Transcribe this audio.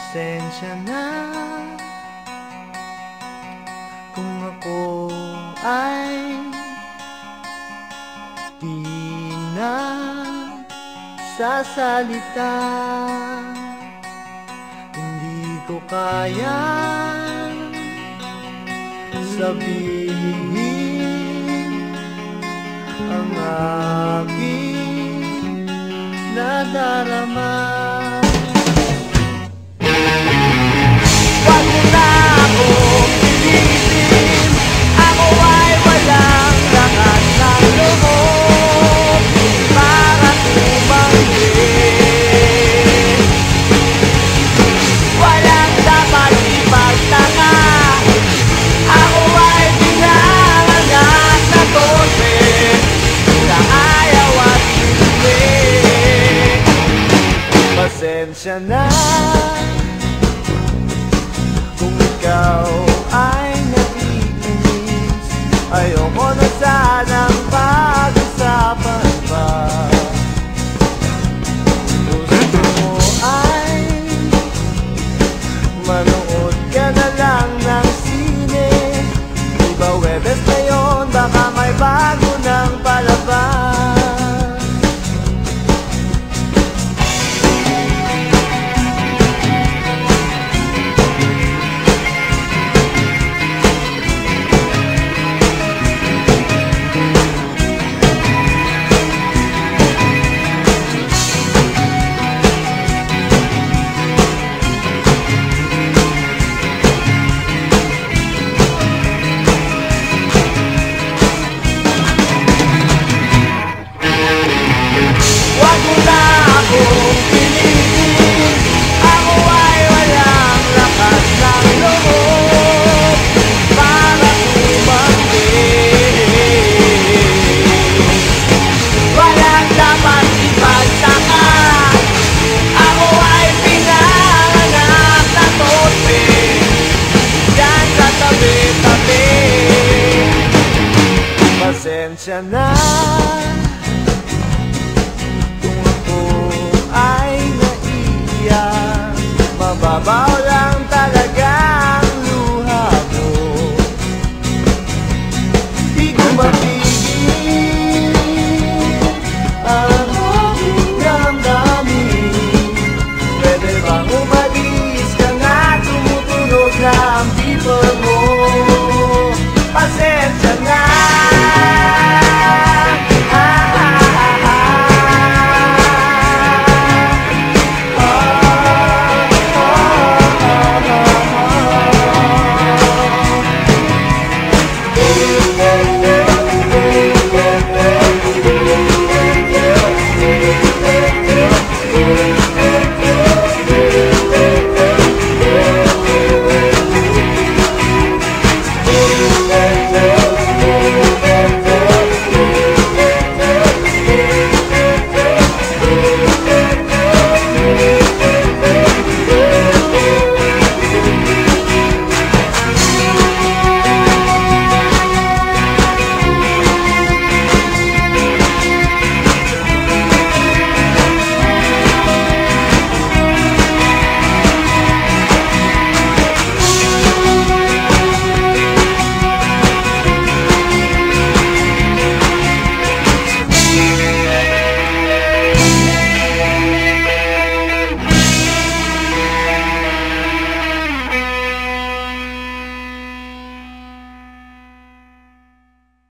Pasensya na kung ako ay di na sasalita. Hindi ko kayang sabihin ang aking nadarama. Wag mo na akong pilitin, ako ay walang lakas ng loob para tumanggi. Walang dapat ipagtaka, ako ay pinanganak na torpe sa ayaw at hindi. Pasensya na kung ikaw ay naiinis, ayoko na sanang pag-usapan pa. Gusto mo ay manood ka na lang ng sine, di ba Webes ngayon baka may bago ng palabas. Pasensya na kung ako ay naiiyak, mababa